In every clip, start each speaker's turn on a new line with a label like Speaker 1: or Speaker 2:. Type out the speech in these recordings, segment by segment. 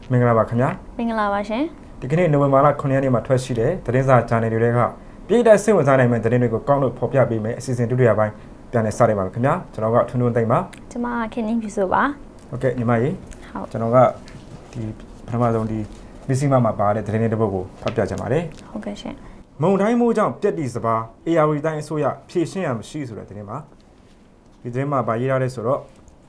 Speaker 1: မင်္ဂလာပါခင်ဗျာ
Speaker 2: မင်္ဂလာပါရှင်
Speaker 1: ဒီကနေ့နိုဝင်ဘာလ9ရက်နေ့မှာထွက်ရှိတဲ့သတင်းစာဂျာနယ်တွေကပြည်ထောင်စုစိတ်ဝင်စားနိုင်မယ့်သတင်းတွေကိုကောက်လို့ဖော်ပြပေးမယ်အစီအစဉ်ဒုတိယပိုင်းပြန်လည်စတင်ပါမယ်ခင်ဗျာကျွန်တော်ကထွန်းထွန်းသိမ့်ပါ
Speaker 2: ကျွန်မခင်င်းပြဆိုပါ
Speaker 1: โอเคညီမကြီးဟုတ်ကျွန်တော်ကဒီပထမဆုံးဒီမစ္စည်းမမှာပါတဲ့သတင်းတွေတစ်ပုဒ်ကိုဖတ်ပြချင်ပါတယ်
Speaker 2: ဟုတ်ကဲ့ရှင်
Speaker 1: မုံတိုင်းမိုးကြောင့်ပြက်တီစပါး AR တိုင်းအစိုးရဖြည့်ရှင်းရမရှိဆိုတဲ့သတင်းပါဒီသတင်းမှာပါရေးထားတဲ့ဆိုတော့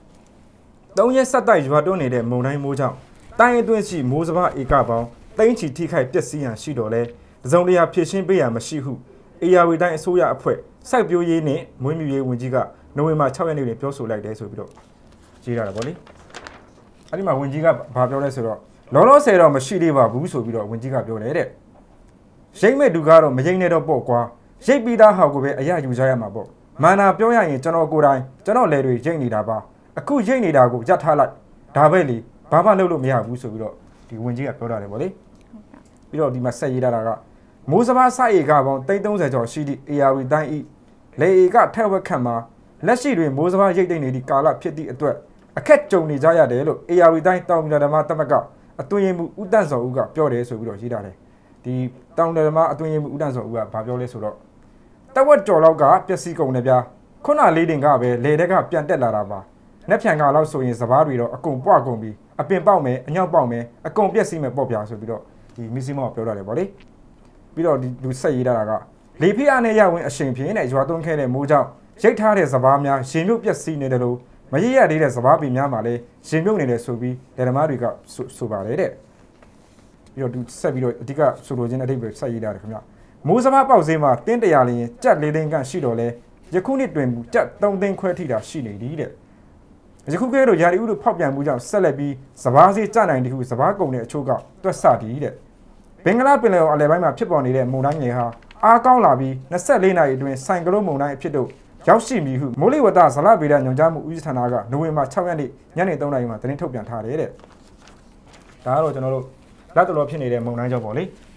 Speaker 1: 3ရက်ဆက်တိုက်ရွာတွန်းနေတဲ့မုံတိုင်းမိုးကြောင့်တိုင်းအတွင်းရှိမိုးစပါးဧကပေါင်းသိန်းချီထိခိုက်ပျက်စီးရန်ရှိတော်လဲတစုံတရာဖြည့်ရှင်းပေးရမရှိဟု AR တိုင်းအစိုးရအဖွဲ့စိုက်ပျိုးရေးနဲ့မွေးမြူရေးဝန်ကြီးကနိုဝင်ဘာ6ရက်နေ့တွင်ပြောဆိုလိုက်တယ်ဆိုပြီးတော့ရေးထားတာပေါ့လေအဲ့ဒီမှာဝန်ကြီးကဘာပြောလဲဆိုတော့လောလောဆယ်တော့မရှိသေးပါဘူးဆိုပြီးတော့ဝန်ကြီးကပြောတယ်တဲ့ရိတ်မဲ့သူကတော့မရိတ်နဲ့တော့ပေါ့ကွာရိတ်ပြီးသားဟောက်ကိုပဲအရယူကြရမှာပေါ့မာနာပြောရရင်ကျွန်တော်ကိုယ်တိုင်ကျွန်တော်လေတွေရိတ်နေတာပါအခုရိတ်နေတာကိုရပ်ထားလိုက်ဒါပဲလေဘာမှလုပ်လို့မရဘူးဆိုပြီးတော့ဒီဝန်ကြီးကပြောတာတယ်ဗောလေပြီးတော့ဒီမှာဆက်ရေးထားတာကမိုးစပါးစိုက်ဧကပေါင်း330ကျော်ရှိသည့် AR တိုင်းဤလေဧကထက်ဝက်ခန့်မှာလက်ရှိတွင်မိုးစပါးရိတ်သိမ်းနေသည့်ကာလဖြစ်သည့်အတွက်အခက်ကြုံနေကြရတယ်လို့ AR တိုင်းတောင်ပြည်ဓမ္မတမကအတွင်းရေးမှူးဦးတန့်စောဦးကပြောတယ်ဆိုပြီးတော့ရေးထားတယ်ဒီတောင်ပြည်ဓမ္မအတွင်းရေးမှူးဦးတန့်စောဦးကဘာပြောလဲဆိုတော့တဝက်ကျော်လောက်ကပျက်စီးကုန်တယ်ဗျာခုနလေးတင်ကပဲလေတက်ကပြန်တက်လာတာပါနှက်ဖြန်ကလောက်ဆိုရင်စပားတွေတော့အကုန်ပွားကုန်ပြီအပင်ပေါက်မယ်အညောက်ပေါက်မယ်အကုန်ပျက်စီးမယ်ပေါ့ဗျာဆိုပြီးတော့ဒီမစ္စည်းမောပြောတာလေဗောလေပြီးတော့ဒီလူဆက်ရေးတာကလေဖိအားနဲ့ရဝင်အရှင်ဖြင့်နဲ့ရွာသွန်းခဲ့တဲ့မိုးကြောင့်ရိတ်ထားတဲ့စပားများရှင်မြုပ်ပျက်စီးနေတယ်လို့မရရသေးတဲ့စပားပင်များမှာလည်းရှင်မြုပ်နေတယ်ဆိုပြီးလယ်သမားတွေကဆိုပါတယ်တဲ့ပြီးတော့သူဆက်ပြီးတော့အဓိကဆိုလိုခြင်းအဓိပ္ပာယ်ဆက်ရေးတာတယ်ခင်ဗျမိုးစပားပေါက်ဈေးမှာတင်းတရာလျင်ကြက်၄သိန်းခန့်ရှိတော့လဲယခုနှစ်တွင်ကြက်3သိန်းခွဲထိတာရှိနေသည်တဲ့ယခုကဲတော့ယာရီဥတို့ဖောက်ပြန်မှုကြောင့်ဆက်လက်ပြီးစပားဈေးကျနိုင်တဲ့ဟုစပားကုန်တဲ့အချို့ကတွက်ဆသည်တဲ့ဘင်္ဂလားပင်လယ်အော်အလယ်ပိုင်းမှာဖြစ်ပေါ်နေတဲ့မုန်တိုင်းငယ်ဟာအားကောင်းလာပြီး24နာရီအတွင်းဆိုင်ကလုန်းမုန်တိုင်းအဖြစ်တို့ရောက်ရှိမည်ဟုမိုးလေဝသဇလဗေဒညွှန်ကြားမှုဦးစီးဌာနကနိုဝင်ဘာ6ရက်နေ့ညနေ3နာရီမှာသတင်းထုတ်ပြန်ထားတယ်တဲ့ဒါကတော့ကျွန်တော်တို့လက်တော်ဖြစ်နေတဲ့မုန်တိုင်းကြောင့်ပေါ့လေဒီ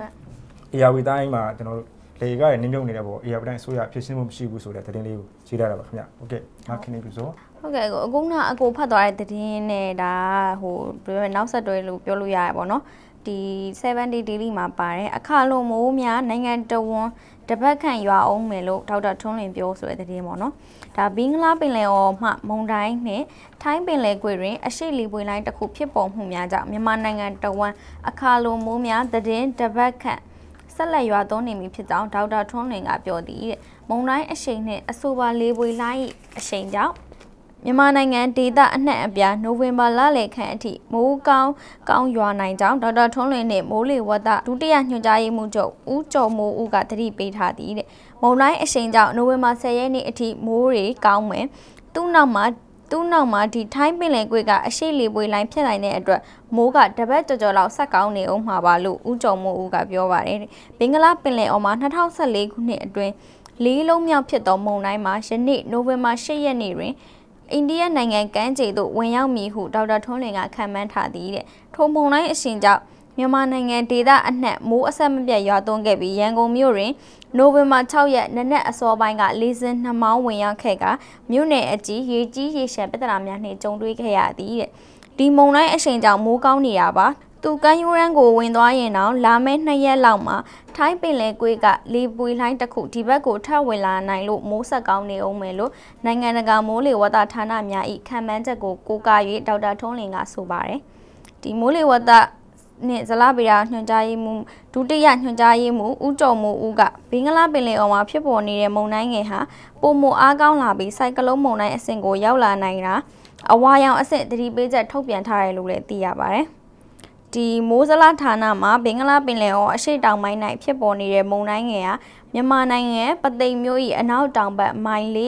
Speaker 1: AR တိုင်းမှာကျွန်တော်တို့လေကရနင်းမြုပ်နေတဲ့ပေါ့ AR တိုင်းအစိုးရဖြစ်ရှင်းမှုမရှိဘူးဆိုတဲ့သတင်းလေးကိုရေးထားတာပါခင်ဗျဟုတ်ကဲ့ငါခင်းနေပြီဆို
Speaker 2: ဟုတ်ကဲ့အခုကအကိုဖတ်သွားတဲ့သတင်းနဲ့ဒါဟိုနောက်ဆက်တွဲလို့ပြောလို့ရတယ်ပေါ့နော်ဒီ70 daily မှာပါတယ်အခါလုံးမိုးများနိုင်ငံတော်ဝန်တပတ်ခန့်ရွာအောင်မယ်လို့ဒေါက်တာထွန်းလွင်ပြောဆိုတဲ့သတင်းပေါ့နော်ဒါဘင်္ဂလားပင်လယ်အော်မှမုန်တိုင်းနဲ့ထိုင်းပင်လယ်ကွေ့တွင်အရှိလီပွေလိုင်းတစ်ခုဖြစ်ပေါ်မှုများကြောင့်မြန်မာနိုင်ငံတော်ဝန်အခါလုံးမိုးများသတင်းတပတ်ခန့်ဆက်လက်ရွာသွန်းနေပြီဖြစ်ကြောင်းဒေါက်တာထွန်းလွင်ကပြောသည်တဲ့မုန်တိုင်းအရှိန်နဲ့အဆိုပါလေပွေလိုင်းအရှိန်ကြောင့်မြန်မာနိုင်ငံဒေသအနှံ့အပြားနိုဝင်ဘာလလယ်ခန့်အထိမိုးကောင်းရွာနိုင်ကြောင်းဒေါက်တာထွန်းလွင်နဲ့မိုးလေဝသဒုတိယညွှန်ကြားရေးမှူးချုပ်ဦးကျော်မိုးဦးကတတိပေးထားသည်တဲ့မုန်တိုင်းအရှိန်ကြောင့်နိုဝင်ဘာ10ရက်နေ့အထိမိုးတွေကောင်းမယ်သူ့နောက်မှာဒီထိုင်းပင်လယ်ကွေ့ကအရှိလေပွေလိုင်းဖြစ်နိုင်တဲ့အတွက်မိုးကတပတ်ကြော်လောက်ဆက်ကောင်းနေအောင်မှာပါလို့ဦးကျော်မိုးဦးကပြောပါတယ်တဲ့ဘင်္ဂလားပင်လယ်အော်မှာ2014ခုနှစ်အတွင်းလေးလုံးမြောက်ဖြစ်သောမုန်တိုင်းမှာယနေ့နိုဝင်ဘာ10ရက်နေ့တွင်အိန္ဒိယနိုင်ငံကမ်းခြေသို့ဝင်ရောက်မည်ဟုဒေါက်တာထွန်းလွင်ကခန့်မှန်းထားသည်တဲ့ထိုမုန်တိုင်းအရှင်ကြောင့်မြန်မာနိုင်ငံဒေသအနှံ့မိုးအဆက်မပြတ်ရွာသွန်းခဲ့ပြီးရန်ကုန်မြို့တွင်နိုဝင်ဘာ6ရက်နနက်အစောပိုင်းကလေဆင်းနှမောင်းဝင်ရောက်ခဲ့ကမြို့နယ်အကြီးရေကြီးရေရှမ်းပြဿနာများနှင့်ကြုံတွေ့ခဲ့ရသည်တဲ့ဒီမုန်တိုင်းအရှင်ကြောင့်မိုးကောင်းနေတာပါသူကမ်းရိုးရမ်းကိုဝင်သွားရင်တော့လာမယ့်2ရက်လောက်မှာထိုင်းပင်လယ်ကွေ့ကလေပွေလိုင်းတစ်ခုဒီဘက်ကိုထပ်ဝင်လာနိုင်လို့မိုးဆက်ကောင်းနေအောင်မယ်လို့နိုင်ငံတကာမိုးလေဝသဌာနများ၏ခံမှန်းချက်ကိုကိုးကား၍ဒေါက်တာထွန်းလင်ကဆိုပါတယ်ဒီမိုးလေဝသနဲ့ဇလဗေဒညွှန်ကြားရေးမှူးဒုတိယညွှန်ကြားရေးမှူးဦးကျော်မိုးဦးကဘင်္ဂလားပင်လယ်အော်မှာဖြစ်ပေါ်နေတဲ့မုန်တိုင်းငယ်ဟာပုံမအားကောင်းလာပြီးစိုက်ကလုန်းမုန်တိုင်းအဆင့်ကိုရောက်လာနိုင်တာအဝါရောင်အဆင့်သတိပေးချက်ထုတ်ပြန်ထားတယ်လို့လည်းသိရပါတယ်ဒီမိုးဇလဌာနမှာဘင်္ဂလားပင်လယ်အော်အရှေ့တောင်ပိုင်း၌ဖြစ်ပေါ်နေတဲ့မုန်တိုင်းငယ်ဟာမြန်မာနိုင်ငံပသိမ်မြို့၏အနောက်တောင်ဘက်မိုင်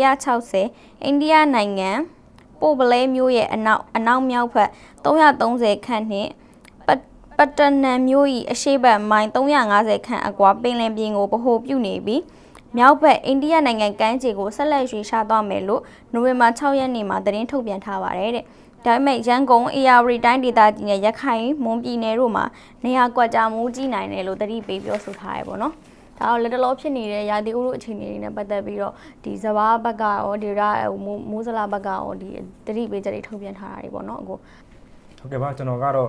Speaker 2: 460အိန္ဒိယနိုင်ငံပိုပလဲမြို့ရဲ့အနောက်မြောက်ဘက်330ခန့်နှင့်ပတ္တနမ်မြို့၏အရှေ့ဘက်မိုင်350ခန့်အကွာပင်လယ်ပြင်ကိုဗဟိုပြုနေပြီးမြောက်ဘက်အိန္ဒိယနိုင်ငံကမ်းခြေကိုဆက်လက်ရွှေ့ရှားသွားမယ်လို့နိုဝင်ဘာ6ရက်နေ့မှာသတင်းထုတ်ပြန်ထားပါတယ်တဲ့ဒါပေမဲ့ရန်ကုန် AR တိုင်းဒေသကြီးနဲ့ရခိုင်မွန်ပြည်နယ်တို့မှာနေရာကွက်ကြားမိုးကြီးနိုင်တယ်လို့သတိပေးပြောဆိုထားရပေါ့နော်ဒါတော့လက်တလောဖြစ်နေတဲ့ရာသီဥတုအခြေအနေတွေနဲ့ပတ်သက်ပြီးတော့ဒီစဘာဘက်ကရောဒီရမိုးစလာဘက်ကရောဒီသတိပေးချက်တွေထုတ်ပြန်ထားတာတွေပေါ့နော်အခု
Speaker 1: ဟုတ်ကဲ့ပါကျွန်တော်ကတော့ဒီ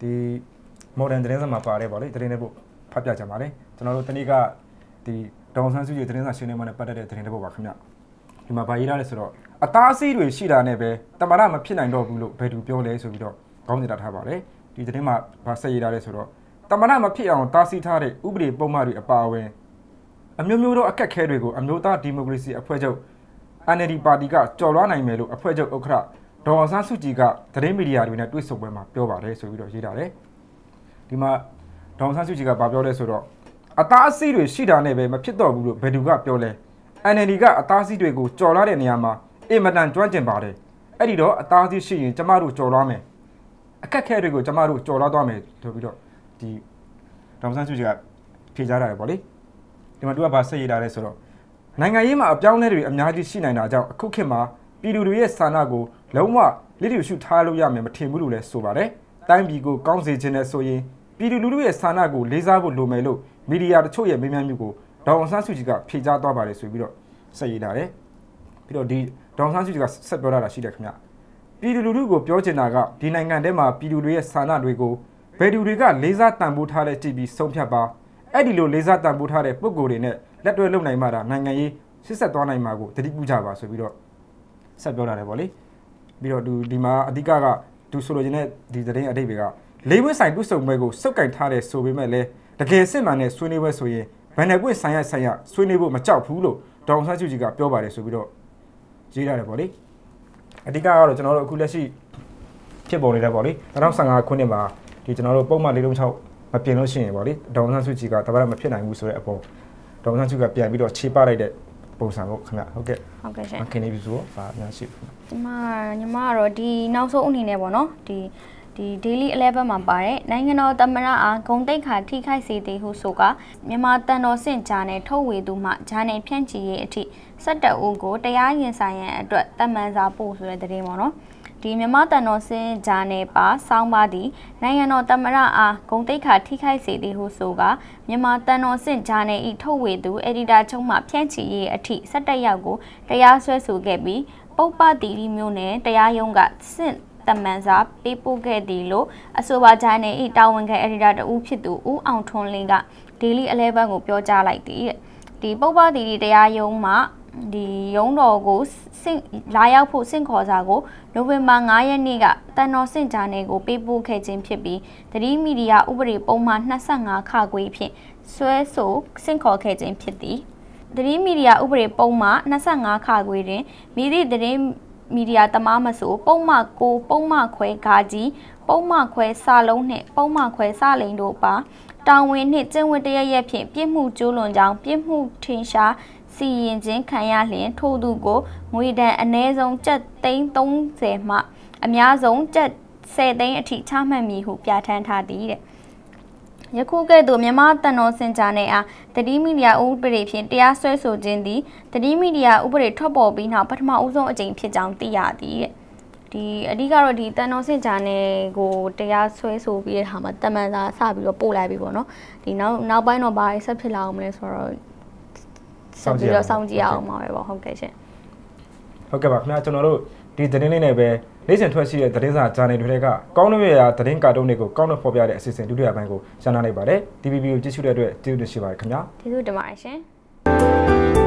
Speaker 1: ဒီမော်ဒန်သတင်းစာမှာပါတယ်ဗောလေသတင်းတွေပို့ဖတ်ပြကြပါလေကျွန်တော်တို့တနေ့ကဒီဒေါန်ဆန်းစုကြည်သတင်းစာရှင်းလင်းပွဲနဲ့ပတ်သက်တဲ့သတင်းတွေပို့ပါခင်ဗျဒီမှာဗာရေးထားလဲဆိုတော့အသားအဆီးတွေရှိတာနဲ့ပဲတမရမဖြစ်နိုင်တော့ဘူးလို့ဘယ်သူပြောလဲဆိုပြီးတော့ကောင်းနေတာထားပါလေဒီသတင်းမှာဗာဆက်ရေးထားလဲဆိုတော့တမရမဖြစ်အောင်တားဆီးထားတဲ့ဥပဒေပုံမှန်တွေအပါအဝင်အမျိုးမျိုးသောအခက်အခဲတွေကိုအမျိုးသားဒီမိုကရေစီအဖွဲ့ချုပ် NLD ပါတီကကြော်လွှားနိုင်မယ်လို့အဖွဲ့ချုပ်ဥက္ကဋ္ဌဒေါ်အောင်ဆန်းစုကြည်ကသတင်းမီဒီယာတွေနဲ့တွေ့ဆုံပွဲမှာပြောပါတယ်ဆိုပြီးတော့ရေးထားတယ်ဒီမှာဒေါ်အောင်ဆန်းစုကြည်ကပြောလဲဆိုတော့အသားအဆီးတွေရှိတာနဲ့ပဲမဖြစ်တော့ဘူးလို့ဘယ်သူကပြောလဲ NLD ကအသားအဆီးတွေကိုကြော်လွှားတဲ့နေရာမှာအင်မတန်ကျွမ်းကျင်ပါတယ်အဲ့ဒီတော့အသားအဆီးရှိရင်ကျမတို့ကြော်လွှားမယ်အခက်အခဲတွေကိုကျမတို့ကြော်လွှားသွားမယ်ဆိုပြီးတော့ဒီဒေါ်အောင်ဆန်းစုကြည်ကဖြေကြားတာပဲပေါ့လေဒီမှာသူကဗာဆက်ရေးထားလဲဆိုတော့နိုင်ငံရေးမှာအပြောင်းအလဲတွေအများကြီးရှိနိုင်တာကြောင့်အခုခေတ်မှာပြည်သူတွေရဲ့ဆန္ဒကိုလုံးဝလစ်လျူရှုထားလို့ရမယ်မထင်ဘူးလို့လည်းဆိုပါတယ်။တိုင်းပြည်ကိုကောင်းစေခြင်းနဲ့ဆိုရင်ပြည်သူလူထုရဲ့ဆန္ဒကိုလေးစားဖို့လိုမယ်လို့မီဒီယာတချို့ရဲ့မေးမြန်းမှုကိုဒေါ်အောင်ဆန်းစုကြည်ကဖြေကြားသွားပါတယ်ဆိုပြီးတော့ဆက်ရေးထားတယ်။ပြီးတော့ဒီဒေါ်အောင်ဆန်းစုကြည်ကဆက်ပြောတာရှိတယ်ခင်ဗျ။ပြည်သူလူထုကိုပြောချင်တာကဒီနိုင်ငံထဲမှာပြည်သူတွေရဲ့ဆန္ဒတွေကိုဘယ်သူတွေကလေးစားတန်ဖိုးထားတဲ့ကြည်ပြီးဆုံးဖြတ်ပါအဲ့ဒီလိုလေးစားတန်ဖိုးထားတဲ့ပုံကိုယ်တွေနဲ့လက်တွဲလုပ်နိုင်မှဒါနိုင်ငံရေးစစ်ဆက်သွားနိုင်မှာကိုတတိပြုကြပါဆိုပြီးတော့ဆက်ပြောတာလည်းဗောလေပြီးတော့ဒီမှာအဓိကသူဆိုလိုချင်တဲ့ဒီသတင်းအတိတ်တွေကလေးဝင်းဆိုင်ပြုစုံပွဲကိုစုပ်ကင်ထားတဲ့ဆိုပေမဲ့လည်းတကယ်စစ်မှန်တဲ့ဆွေးနွေးပွဲဆိုရင်ဗန်နယ်ပွင့်ဆိုင်ရဆွေးနွေးဖို့မကြောက်ဘူးလို့ဒေါအောင်ဆန်းစုကြည်ကပြောပါတယ်ဆိုပြီးတော့ရေးရတယ်ဗောလေအဓိကကတော့ကျွန်တော်တို့အခုလက်ရှိဖြစ်ပေါ်နေတဲ့ဗောလေ2015ခုနှစ်မှာဒီကျွန်တော်တို့ပုံမှန်436မပြင်လို့ရှိရင်ဗောလေဒေါအောင်ဆန်းစုကြည်ကတပတ်မဖြစ်နိုင်ဘူးဆိုတဲ့အပေါ်ဒေါအောင်ဆန်းစုကြည်ကပြန်ပြီးတော့ခြေပလိုက်တဲ့ပုံစံပေါ့ခင်ဗျဟုတ်ကဲ့ရှင်ခင်နေပြီဆိုတော့ဗာများရှိဘူး
Speaker 2: ညီမကတော့ဒီနောက်ဆုံးအနေနဲ့ပေါ့နော်ဒီ daily 11မှာပါတယ်နိုင်ငံတော်သမ္မတအားဂုံတိတ်ခါထိခိုက်စေသည်ဟုဆိုကမြန်မာတန်တော်စင်ဂျာနယ်ထုတ်ဝေသူမှဂျာနယ်ဖြန့်ချီရေးအထိ17ဦးကိုတရားရင်ဆိုင်ရန်အတွက်တမန်စာပို့ဆိုတဲ့သတင်းပေါ့နော်ဒီမြန်မာတန်တော်စင်ဂျာနယ်ပါစောင်းပါသည်နိုင်ငံတော်သမ္မတအားဂုံတိတ်ခါထိခိုက်စေသည်ဟုဆိုကမြန်မာတန်တော်စင်ဂျာနယ်ဤထုတ်ဝေသူအက်ဒီတာချုပ်မှဖြန့်ချီရေးအထိ17ယောက်ကိုတရားစွဲဆိုခဲ့ပြီးပုပ္ပတီရီမျိုးနဲ့တရားရုံးကစင်တမန်စာပေးပို့ခဲ့သည်လို့အဆိုပါဂျာနယ်ဤတာဝန်ခံအက်ဒီတာတဦးဖြစ်သူဦးအောင်ထွန်းလင်းက daily 11ကိုပြောကြားလိုက်သည်ဒီပုပ္ပတီရီတရားရုံးမှာဒီရုံးတော်ကိုလာရောက်ဖို့စင့်ခေါ်စာကိုနိုဝင်ဘာ9ရက်နေ့ကတန်တော်စင့်ဂျာနယ်ကိုပေးပို့ခဲ့ခြင်းဖြစ်ပြီးသတိမီဒီယာဥပဒေပုံမှန်25ခါခွေဖြင့်ဆွဲဆိုစင့်ခေါ်ခဲ့ခြင်းဖြစ်သည်သတိမီဒီယာဥပဒေပုံမှန်25ခါခွေတွင်မိသည့်သတိမီဒီယာသမားမဆိုပုံမှန်6ပုံမှန်ခွဲဂါကြီးပုံမှန်ခွဲစာလုံးနှင့်ပုံမှန်ခွဲစလိန်တို့ပါတာဝန်နှင့်ကျင့်ဝတ်တရရက်ဖြင့်ပြစ်မှုကျူးလွန်ကြောင်းပြစ်မှုထင်ရှားစီရင်ခြင်းခံရလျင်ထို့သူကိုငွေဒဏ်အနည်းဆုံးကျပ်30မှအများဆုံးကျပ်10သိန်းအထိချမှတ်မည်ဟုပြဋ္ဌာန်းထားသည်တဲ့ယခုကဲ့သို့မြန်မာတန်တော်စင်ဂျာနယ်အားသတိမီဒီယာဥပဒေဖြင့်တရားစွဲဆိုခြင်းသည်သတိမီဒီယာဥပဒေထွက်ပေါ်ပြီးနောက်ပထမဦးဆုံးအကြိမ်ဖြစ်ကြောင်းသိရသည်တဲ့ဒီအဓိကတော့ဒီတန်တော်စင်ဂျာနယ်ကိုတရားစွဲဆိုပြီးတဲ့အခါမှာတမန်စာစပြီးတော့ပို့လိုက်ပြီပေါ့နော်ဒီနောက်ပိုင်းတော့ဘာဆက်ဖြစ်လာအောင်မလဲဆိုတော့စောင့်ကြည့်အောင်ပါပဲပေါ့ဟုတ်ကဲ့ရှင်
Speaker 1: ဟုတ်ကဲ့ပါခင်ဗျာကျွန်တော်တို့ဒီသတင်းလေးနဲ့ပဲနေ့စဉ်ထွက်ရှိတဲ့သတင်းစာဂျာနယ်တွေကကောင်းတဲ့ရာသတင်းကာတွန်းတွေကိုကောင်းတဲ့ဖော်ပြတဲ့အစီအစဉ်ဒုတိယပိုင်းကိုရှင်းပြလိုက်ပါတယ် TVB ကိုကြည့်ရှုတဲ့အတွက်ကျေးဇူးတင်ရှိပါတယ်ခင်ဗျာ
Speaker 2: ကျေးဇူးတင်ပါတယ်ရှင်